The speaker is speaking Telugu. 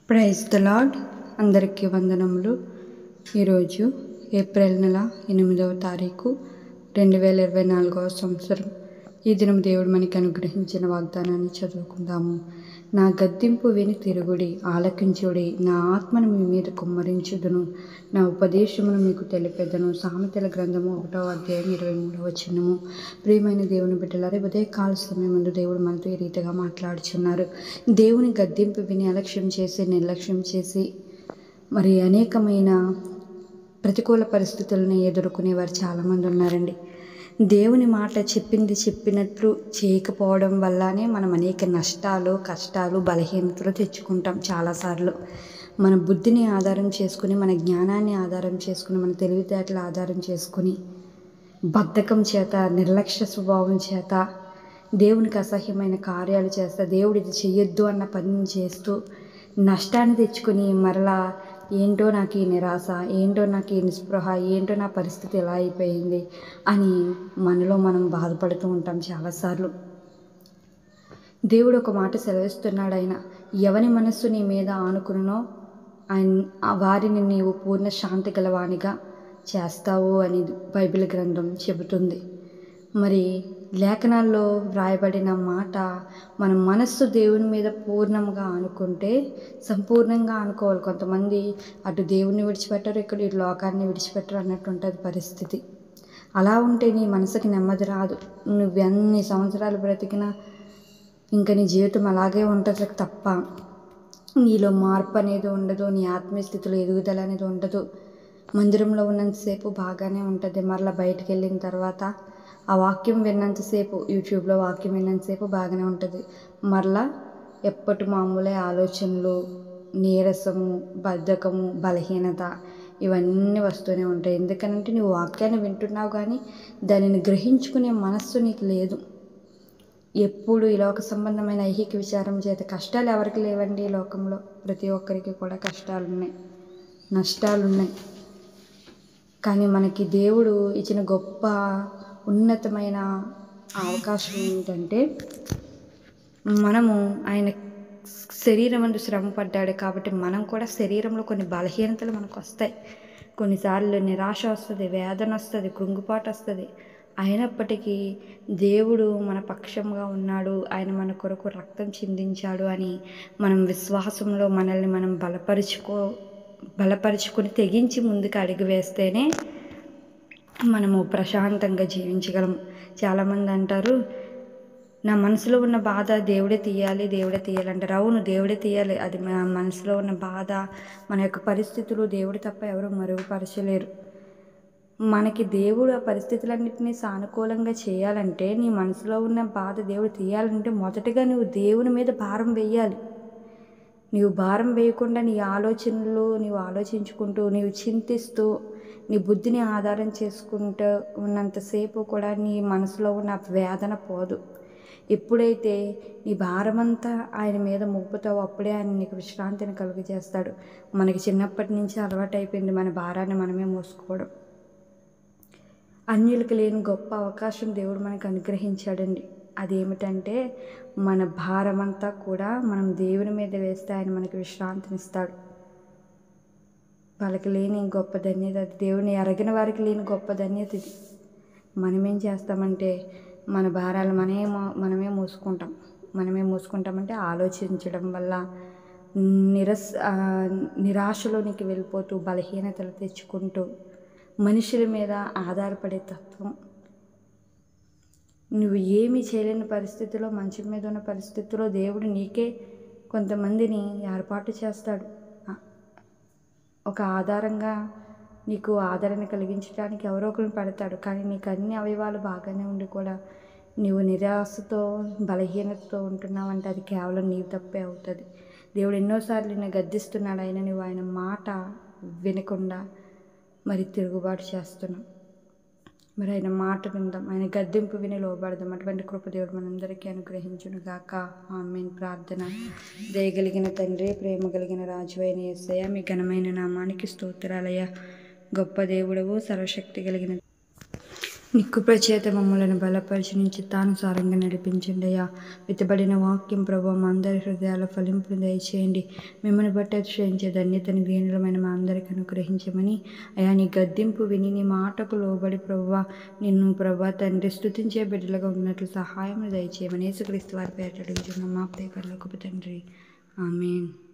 Praise the lord. అందరికీ వందనములు. ఈరోజు ఏప్రిల్ నెల 8వ తారీఖు 2024 సంవత్సరం. ఈ దినం దేవుడు మనకి అనుగ్రహించిన వాగ్దానాన్ని చదువుకుందాము. నా గద్దింపు విని తిరుగుడి, ఆలకించుడి. నా ఆత్మను మీ మీద కుమ్మరించుదును, నా ఉపదేశమును మీకు తెలిపెదను. సామెతల గ్రంథము 1వ అధ్యాయం 23వ వచనము. ప్రియమైన దేవుని బిడ్డలారా, ఉదయకాల సమయం ముందు దేవుడు మనతో ఈ రీతిగా మాట్లాడుచున్నారు. దేవుని గద్దింపు విని అలక్ష్యం చేసి, నిర్లక్ష్యం చేసి, మరి అనేకమైన ప్రతికూల పరిస్థితులను ఎదుర్కొనేవారు చాలామంది ఉన్నారండి. దేవుని మాట చెప్పింది చెప్పినట్లు చేయకపోవడం వల్లనే మనం అనేక నష్టాలు, కష్టాలు, బలహీనతలు తెచ్చుకుంటాం. చాలాసార్లు మన బుద్ధిని ఆధారం చేసుకుని, మన జ్ఞానాన్ని ఆధారం చేసుకుని, మన తెలివితేటల ఆధారం చేసుకుని, బద్ధకం చేత, నిర్లక్ష్య స్వభావం చేత, దేవునికి అసహ్యమైన కార్యాలు చేస్తా, దేవుడు ఇది చెయ్యొద్దు అన్న పనిని చేస్తూ నష్టాన్ని తెచ్చుకొని మరలా ఏంటో నాకు ఈ నిరాశ, ఏంటో నాకు ఈ నిస్పృహ, ఏంటో నా పరిస్థితి ఎలా అయిపోయింది అని మనలో మనం బాధపడుతూ ఉంటాం చాలాసార్లు. దేవుడు ఒక మాట సెలవిస్తున్నాడు. ఆయన ఎవని మనస్సు నీ మీద ఆనుకునో వారిని నీవు పూర్ణ శాంతి గలవానిగా చేస్తావు అని బైబిల్ గ్రంథం చెబుతుంది. మరి లేఖనాల్లో వ్రాయబడిన మాట, మన మనస్సు దేవుని మీద పూర్ణంగా ఆనుకుంటే సంపూర్ణంగా ఆనుకోవాలి. కొంతమంది అటు దేవుని విడిచిపెట్టరు, ఇక్కడ ఇటు లోకాన్ని విడిచిపెట్టరు అన్నట్టు ఉంటుంది పరిస్థితి. అలా ఉంటే నీ మనసుకి నెమ్మది రాదు. నువ్వు ఎన్ని సంవత్సరాలు బ్రతికినా ఇంకా నీ జీవితం అలాగే ఉంటుంది తప్ప నీలో మార్పు అనేది ఉండదు. నీ ఆత్మీయ స్థితిలో ఎదుగుదల అనేది ఉండదు. మందిరంలో ఉన్నంతసేపు బాగానే ఉంటుంది, మరలా బయటికి వెళ్ళిన తర్వాత ఆ వాక్యం విన్నంతసేపు, యూట్యూబ్లో వాక్యం విన్నంతసేపు బాగానే ఉంటుంది. మరలా ఎప్పటి మామూలే ఆలోచనలు, నీరసము, బద్ధకము, బలహీనత ఇవన్నీ వస్తూనే ఉంటాయి. ఎందుకనంటే నువ్వు వాక్యాన్ని వింటున్నావు కానీ దానిని గ్రహించుకునే మనస్సు నీకు లేదు. ఎప్పుడు ఈ లోక సంబంధమైన ఐహిక విచారం చేత కష్టాలు ఎవరికి లేవండి? ఈ లోకంలో ప్రతి ఒక్కరికి కూడా కష్టాలు ఉన్నాయి, నష్టాలు ఉన్నాయి. కానీ మనకి దేవుడు ఇచ్చిన గొప్ప ఉన్నతమైన అవకాశం ఏంటంటే, మనము ఆయన శరీరం అందు శ్రమ పడ్డాడు కాబట్టి మనం కూడా శరీరంలో కొన్ని బలహీనతలు మనకు వస్తాయి. కొన్నిసార్లు నిరాశ వస్తుంది, వేదన వస్తుంది, కృంగుపాటు వస్తుంది. అయినప్పటికీ దేవుడు మన పక్షంగా ఉన్నాడు, ఆయన మన కొరకు రక్తం చిందించాడు అని మనం విశ్వాసంలో మనల్ని మనం బలపరుచుకొని తెగించి ముందుకు అడుగు వేస్తేనే మనము ప్రశాంతంగా జీవించగలము. చాలామంది అంటారు, నా మనసులో ఉన్న బాధ దేవుడే తీయాలంటారు. అవును, దేవుడే తీయాలి. అది మన మనసులో ఉన్న బాధ, మన యొక్క పరిస్థితులు దేవుడు తప్ప ఎవరు మరుగుపరచలేరు. మనకి దేవుడు ఆ పరిస్థితులన్నింటినీ సానుకూలంగా చేయాలంటే, నీ మనసులో ఉన్న బాధ దేవుడు తీయాలంటే మొదటగా నువ్వు దేవుని మీద భారం వేయాలి. నీవు భారం వేయకుండా నీ ఆలోచనలు నీవు ఆలోచించుకుంటూ, నీవు చింతిస్తూ, నీ బుద్ధిని ఆధారం చేసుకుంటూ ఉన్నంతసేపు కూడా నీ మనసులో ఉన్న వేదన పోదు. ఎప్పుడైతే నీ భారమంతా ఆయన మీద మోపుతావో అప్పుడే ఆయన నీకు విశ్రాంతిని కలుగజేస్తాడు. మనకి చిన్నప్పటి నుంచి అలవాటు అయిపోయింది మన భారాన్ని మనమే మోసుకోవడం. అన్యులకు లేని గొప్ప అవకాశం దేవుడు మనకు అనుగ్రహించాడండి. అదేమిటంటే, మన భారమంతా కూడా మనం దేవుని మీద వేస్తే ఆయన మనకి విశ్రాంతినిస్తాడు. వాళ్ళకి లేని గొప్ప ధన్యత అది. దేవుని ఎరగిన వారికి లేని గొప్ప ధన్యత ఇది. మనమేం చేస్తామంటే మన భారాలు మనమే మోసుకుంటామంటే ఆలోచించడం వల్ల నిరాశలోనికి వెళ్ళిపోతూ, బలహీనతలు తెచ్చుకుంటూ, మనుషుల మీద ఆధారపడే తత్వం. నువ్వు ఏమీ చేయలేని పరిస్థితిలో, మంచం మీద ఉన్న పరిస్థితిలో దేవుడు నీకే కొంతమందిని ఏర్పాటు చేస్తాడు. ఒక ఆధారంగా నీకు ఆదరణ కలిగించడానికి ఎవరో ఒకరిని పెడతాడు. కానీ నీకు అన్ని అవయవాలు బాగానే ఉండి కూడా నీవు నిరాశతో, బలహీనతతో ఉంటున్నావంటే అది కేవలం నీవు తప్పే అవుతుంది. దేవుడు ఎన్నోసార్లు నిన్ను గద్దిస్తున్నాడు, అయినా నువ్వు ఆయన మాట వినకుండా మరి తిరుగుబాటు చేస్తున్నావు. మరి ఆయన మాట విందాం, ఆయన గద్దింపు విని లోబడదాం. అటువంటి కృప దేవుడు మనందరికీ అనుగ్రహించును గాక. ఆమేన్. ప్రార్థన. దయగలిగిన తండ్రి, ప్రేమ కలిగిన రాజు అయిన యేసయ్య, మీ ఘనమైన నామానికి స్తోత్రాలయ్యా. గొప్ప దేవుడవు, సర్వశక్తి కలిగిన నీ కృప చేత మమ్మలను బలపరిచి నీ చిత్తానుసారంగా నడిపించండి అయ్యా. వెతబడిన వాక్యం ప్రభావ మా అందరి హృదయాల ఫలింపును దయచేయండి. మిమ్మల్ని బట్టి అతిశయించే ధన్యతను దీనులమైన మా అందరికీ అనుగ్రహించమని అయా నీ గద్దింపు విని నీ మాటకు లోబడి ప్రభువా నిన్ను ప్రభా తండ్రి స్తుతించే బిడ్డలుగా ఉన్నట్లు సహాయం దయచేయమని యేసుక్రీస్తు వారి పేరిట అడుగుచున్నాం మా ప్రియ పరలోకపు తండ్రి. ఆమేన్.